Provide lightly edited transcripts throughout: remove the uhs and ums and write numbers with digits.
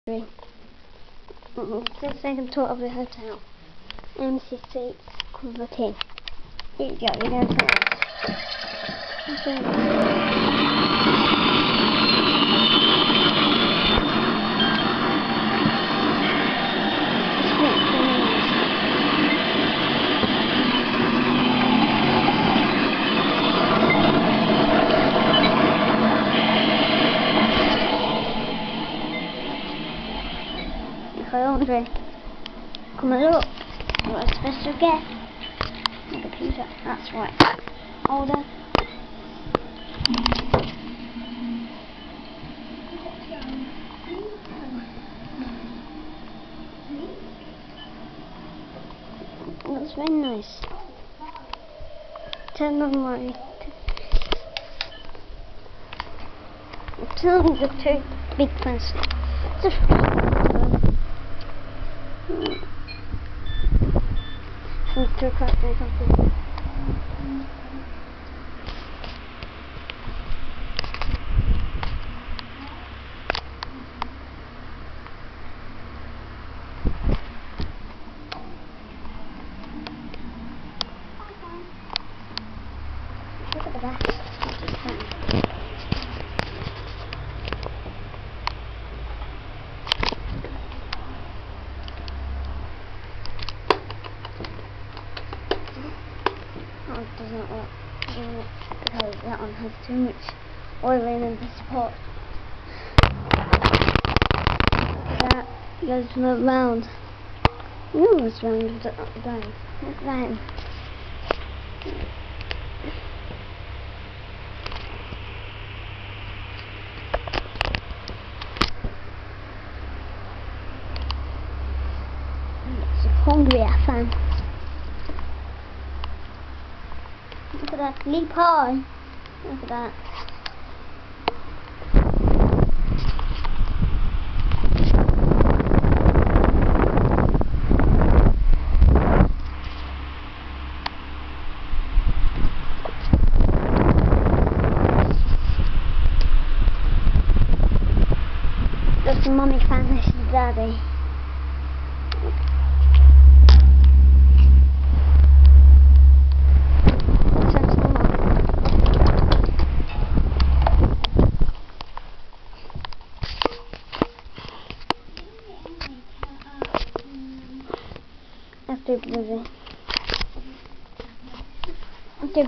The second tour of the hotel. MC seats, cover 10. Here you go, you're going to Andre, come and look. What a special guest. The computer. That's right. Older. That's very nice. Turn on my. Turn on the two big fans. From 2 o'clock or something. Look at the back. It does not work, because that one has too much oil in the support. That goes round. No, it's round down. Look at that. It's hungry, I found. Look at that, leap high. Look at that. That's the mummy fan, this is daddy. After busy. Okay.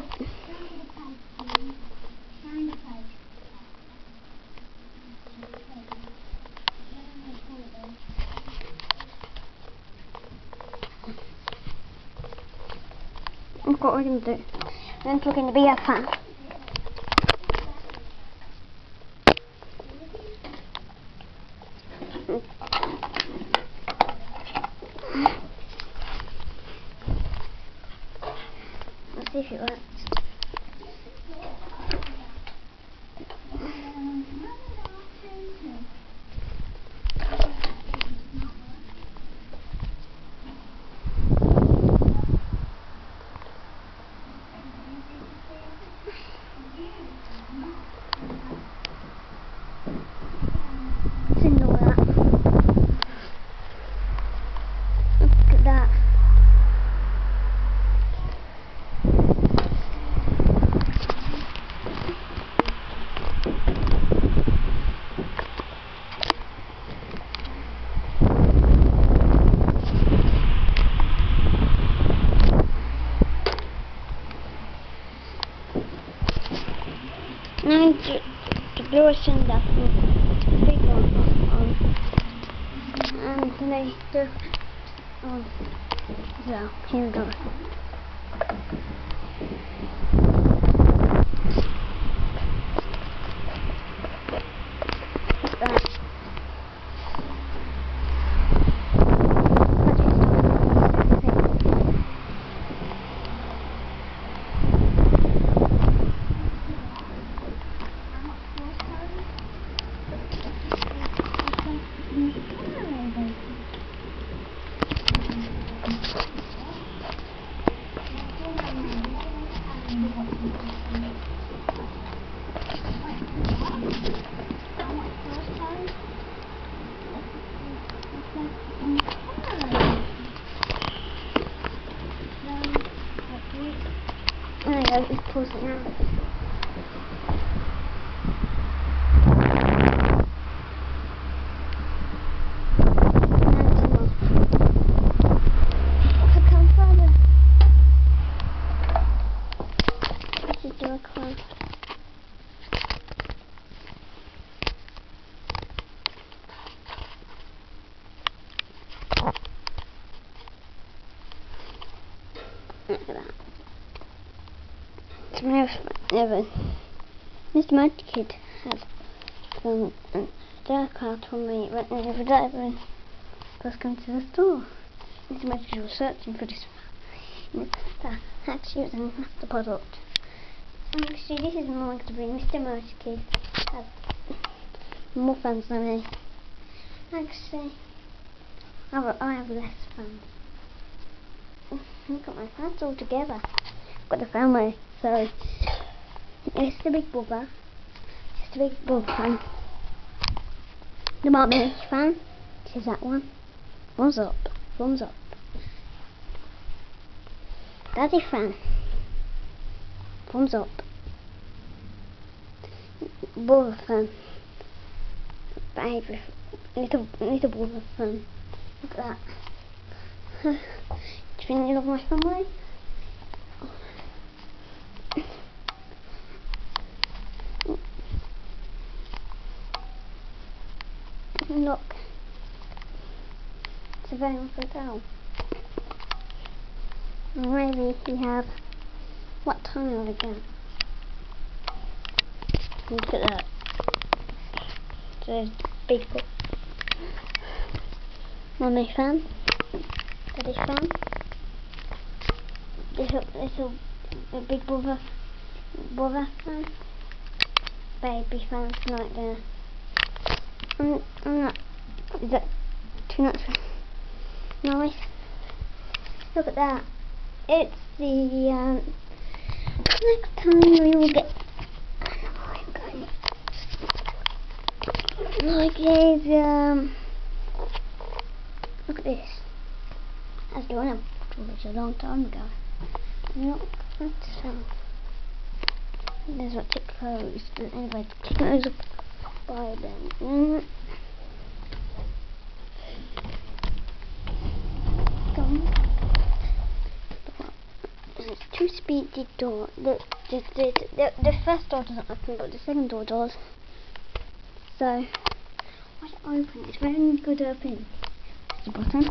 Look what we're going to do. We're going to plug in the BF fan. Let's see if it works. Ignore that. Look at that. Now to blow a cylinder on, and they do. So here we go. Look at that. There you go, just pause it now. Look at that. It's my Evan. Mr. Mudkid has filmed a dark out on me right now every day when I was going to the store. Mr. Mudkid was searching for this. Actually, it was the product. Actually, this is more to be Mr. Mudkid has more fans than me. Actually, I have less fans. I've got my fans all together. I've got the family, so it's the big brother. It's the big brother fan. The Martin fan. This is that one. Thumbs up. Thumbs up. Daddy fan. Thumbs up. Brother fan. Baby. Little brother fan. Look at that. Do you think you love my family? Look. It's a very good hotel. Maybe we have... What time are we going? Look at that. There's big book. Mummy fan. Daddy fan. Little big brother fan. Baby fan right there. Is that too much noise? Look at that. It's the next time we will get like his look at this. That's the one I bought a long time ago. Look at that. There's what it closed. Anyway, it closed by then. There's two speedy doors. The first door doesn't open, but the second door does. So, why is it open? It's very good opening. Press the button.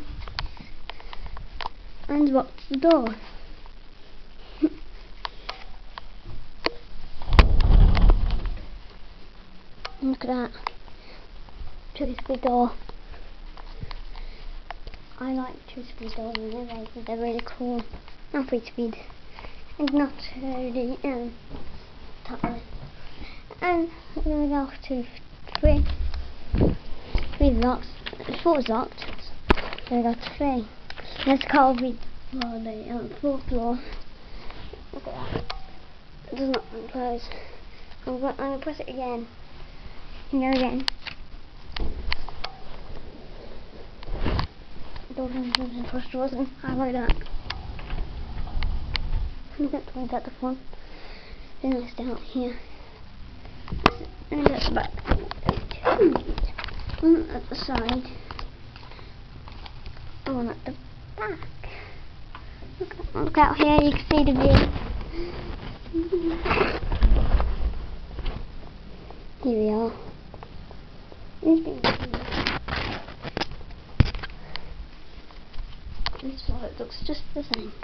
And what's the door? Look at that. Two-speed door. I like two-speed doors anyway, they're really cool. Not 3-speed. And not really tight. And then we go to three locks. 4 is locked. Then we go to 3. Let's call the fourth floor. Look at that. It does not close. I'm going to press it again. And go again. Doors and first doors, and I like that. I'm going to point at the front. Then let's down here. And at the back. One at the side. And one at the back. Look out here, you can see the view. Here we are. This one, it looks just the same.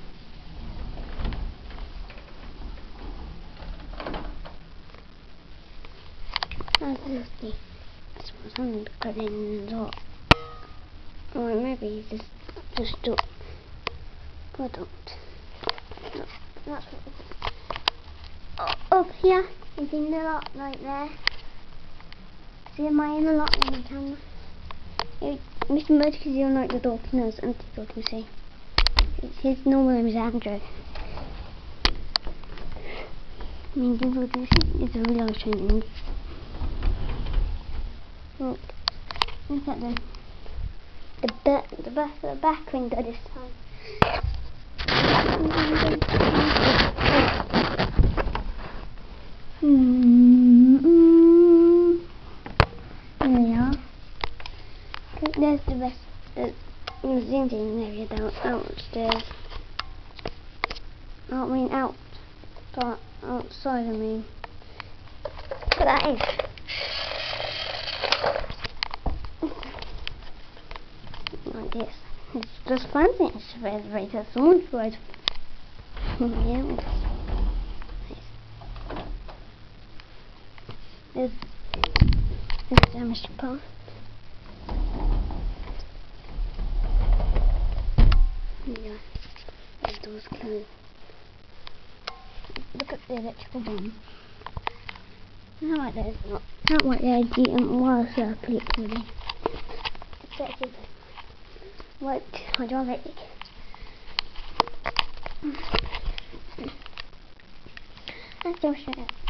This is this one's only cut in the door. Or maybe just do product. No, that's what up here is in the lot right there. See, am I in the lot on the camera? Mr. Mudkid is on like the door knows and you can see. His normal name is Andrew. I mean, this is a real life training. Look at them. the back window this time. There we are. There's the best. The singing area down outstairs. Outside. I mean. But that is. I guess it's just fancy. It's very someone tried. Yeah. There's damaged part. Yeah. The door's closed. Look at the electrical bomb. How about there's not? How about the wire circuit really? Defective. What hydraulic? Let's go show it.